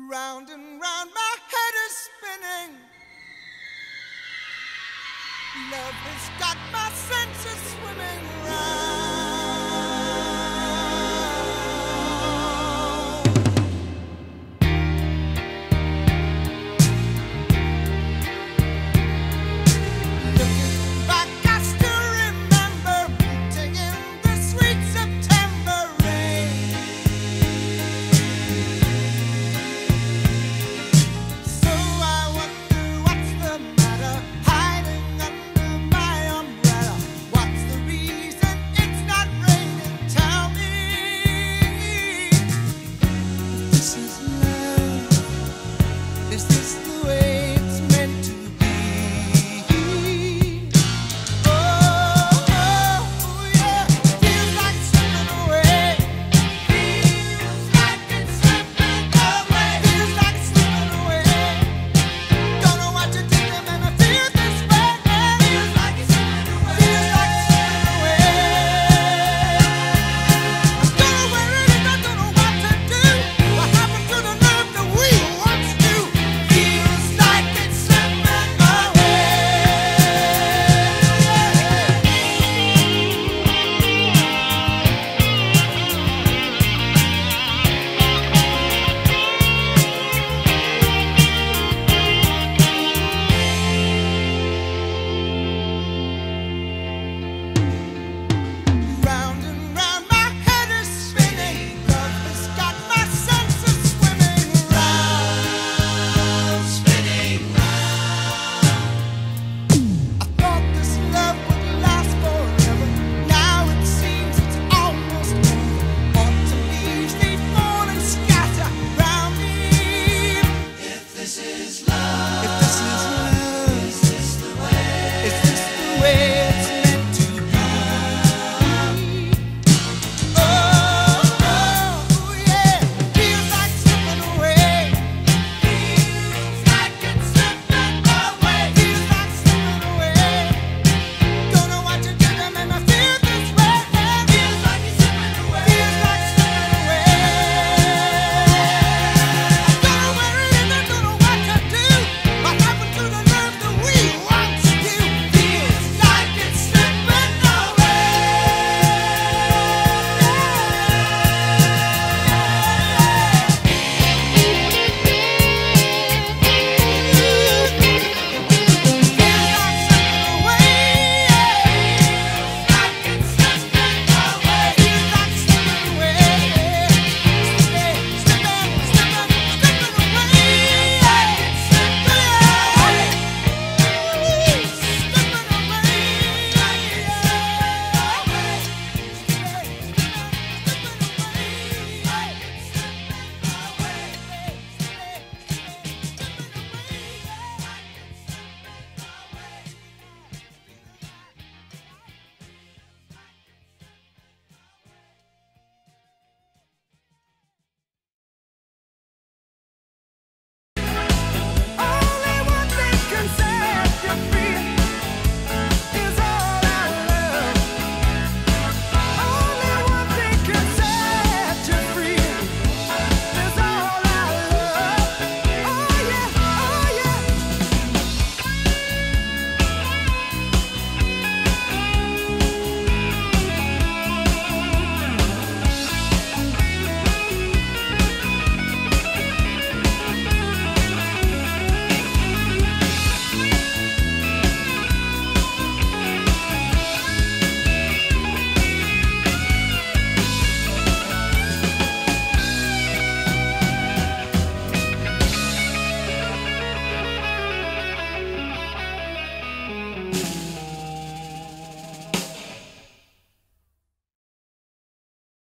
Round and round my head is spinning. Love has got my senses swimming round. Looking back, I still remember meeting in the sweet September rain. So I wonder what's the matter, hiding under my umbrella. What's the reason it's not raining? Tell me. If this is love, is this